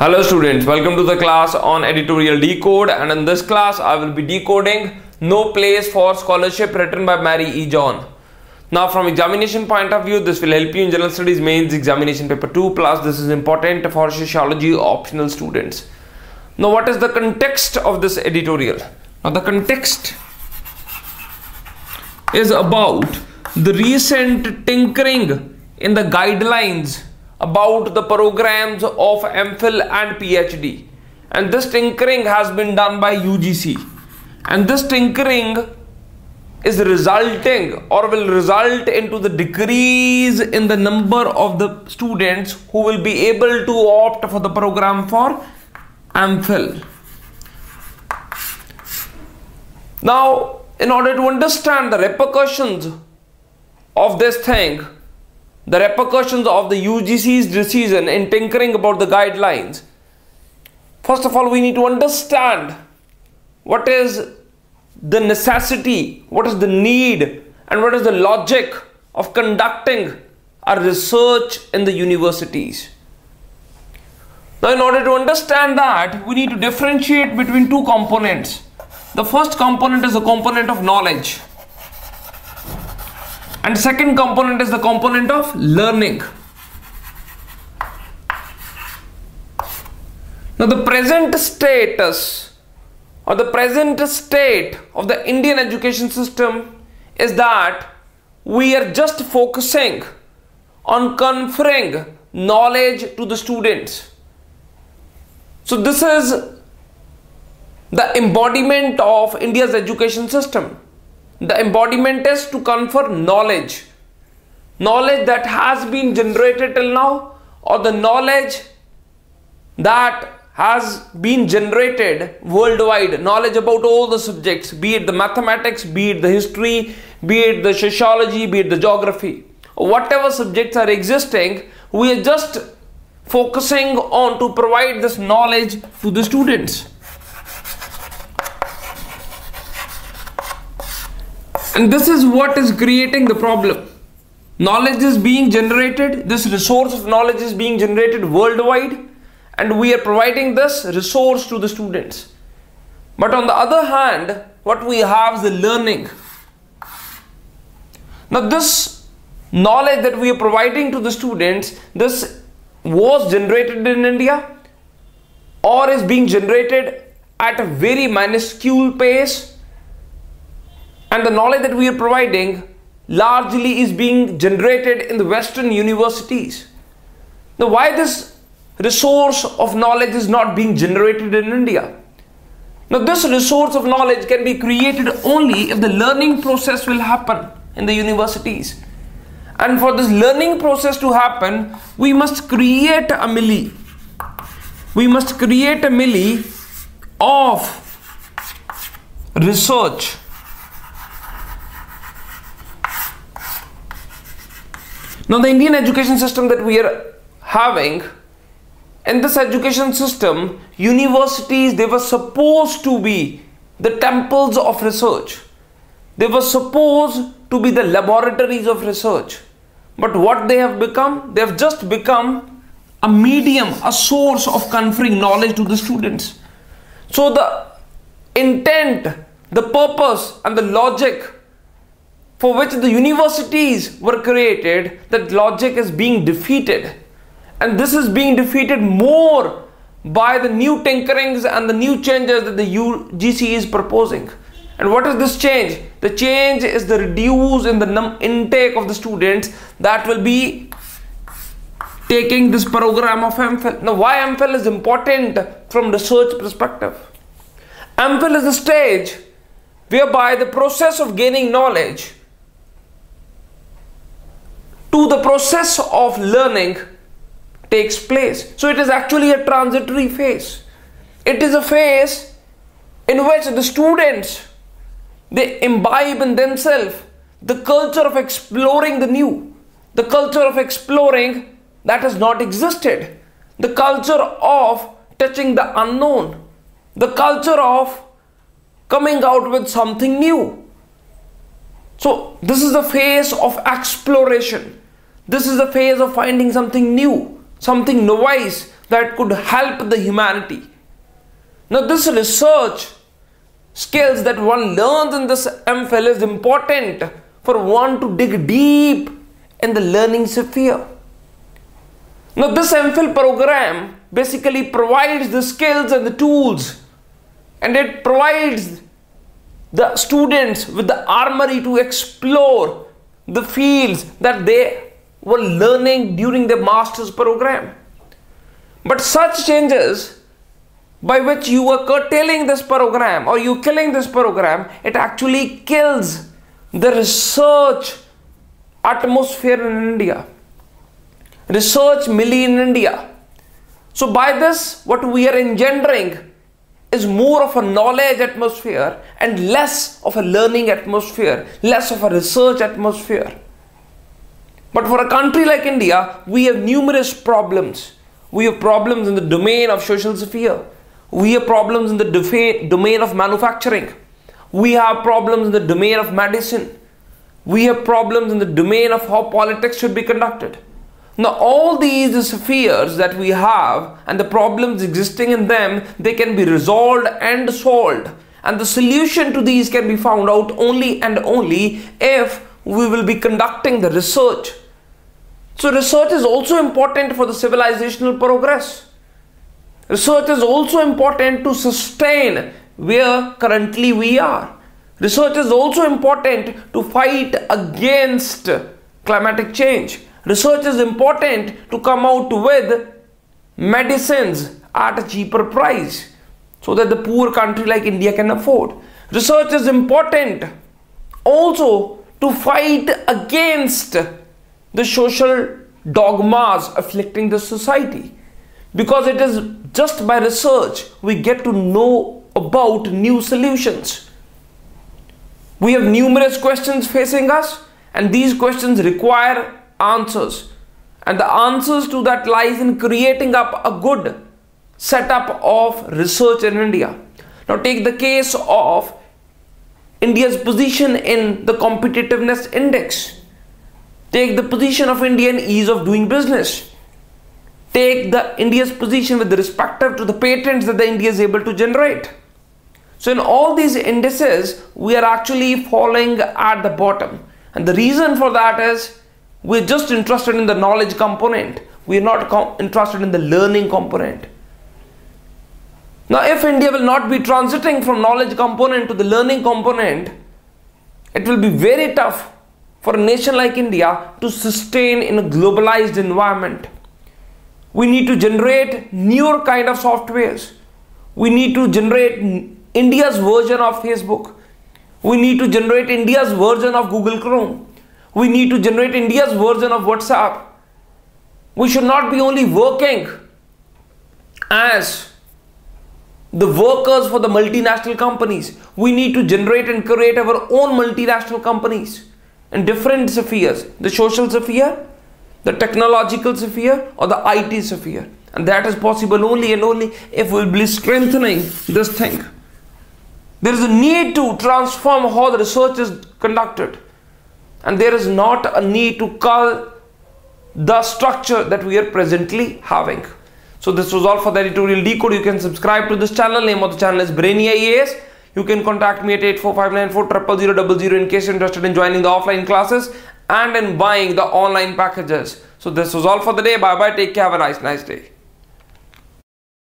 Hello students, welcome to the class on editorial decode, and in this class I will be decoding No Place for Scholarship written by Mary E. John. Now from examination point of view, this will help you in General Studies Mains Examination Paper 2, plus this is important for sociology optional students. Now what is the context of this editorial? Now the context is about the recent tinkering in the guidelines about the programs of MPhil and PhD, and this tinkering has been done by UGC, and this tinkering is resulting or will result into the decrease in the number of the students who will be able to opt for the program for MPhil. Now, in order to understand the repercussions of this thing, the repercussions of the UGC's decision in tinkering about the guidelines, first of all we need to understand what is the necessity, what is the need, and what is the logic of conducting a research in the universities. Now in order to understand that, we need to differentiate between two components. The first component is a component of knowledge, and second component is the component of learning. Now the present status or the present state of the Indian education system is that we are just focusing on conferring knowledge to the students. So this is the embodiment of India's education system. The embodiment is to confer knowledge that has been generated till now, or the knowledge that has been generated worldwide, knowledge about all the subjects, be it the mathematics, be it the history, be it the sociology, be it the geography, whatever subjects are existing, we are just focusing on to provide this knowledge to the students. And this is what is creating the problem. Knowledge is being generated, this resource of knowledge is being generated worldwide, and we are providing this resource to the students. But on the other hand, what we have is the learning. Now this knowledge that we are providing to the students, this was generated in India or is being generated at a very minuscule pace. And the knowledge that we are providing largely is being generated in the Western universities. Now, why this resource of knowledge is not being generated in India? Now, this resource of knowledge can be created only if the learning process will happen in the universities. And for this learning process to happen, we must create a milli. We must create a milli of research. Now the Indian education system that we are having, in this education system, universities, they were supposed to be the temples of research. They were supposed to be the laboratories of research. But what they have become? They have just become a medium, a source of conferring knowledge to the students. So the intent, the purpose and the logic for which the universities were created, that logic is being defeated, and this is being defeated more by the new tinkerings and the new changes that the UGC is proposing. And what is this change? The change is the reduce in the intake of the students that will be taking this program of MPhil. Now why MPhil is important from research perspective? MPhil is the stage whereby the process of gaining knowledge to the process of learning takes place. So it is actually a transitory phase. It is a phase in which the students, they imbibe in themselves the culture of exploring the new, the culture of exploring that has not existed, the culture of touching the unknown, the culture of coming out with something new. So this is the phase of exploration. This is the phase of finding something new, something novice, that could help the humanity. Now this research skills that one learns in this MPhil is important for one to dig deep in the learning sphere. Now this MPhil program basically provides the skills and the tools, and it provides the students with the armory to explore the fields that they were learning during the master's program. But such changes by which you are curtailing this program or you killing this program, it actually kills the research atmosphere in India, research milli in India. So by this, what we are engendering is more of a knowledge atmosphere and less of a learning atmosphere, less of a research atmosphere. But for a country like India, we have numerous problems. We have problems in the domain of social sphere. We have problems in the domain of manufacturing. We have problems in the domain of medicine. We have problems in the domain of how politics should be conducted. Now all these spheres that we have and the problems existing in them, they can be resolved and solved. And the solution to these can be found out only and only if we will be conducting the research. So research is also important for the civilizational progress. Research is also important to sustain where currently we are. Research is also important to fight against climatic change. Research is important to come out with medicines at a cheaper price so that the poor country like India can afford. Research is important also to fight against the social dogmas afflicting the society, because it is just by research we get to know about new solutions. We have numerous questions facing us, and these questions require answers, and the answers to that lies in creating up a good setup of research in India. Now take the case of India's position in the competitiveness index. Take the position of India in ease of doing business. Take the India's position with respect to the patents that the India is able to generate. So in all these indices, we are actually falling at the bottom. And the reason for that is we're just interested in the knowledge component. We're not interested in the learning component. Now if India will not be transiting from knowledge component to the learning component, it will be very tough for a nation like India to sustain in a globalized environment. We need to generate newer kind of softwares. We need to generate India's version of Facebook. We need to generate India's version of Google Chrome. We need to generate India's version of WhatsApp. We should not be only working as the workers for the multinational companies. We need to generate and create our own multinational companies in different spheres, the social sphere, the technological sphere, or the IT sphere. And that is possible only and only if we will be strengthening this thing. There is a need to transform how the research is conducted, and there is not a need to cull the structure that we are presently having. So this was all for the editorial decode. You can subscribe to this channel. Name of the channel is BrainyIAS. You can contact me at 845940000 in case you're interested in joining the offline classes and in buying the online packages. So this was all for the day. Bye bye. Take care. Have a nice day.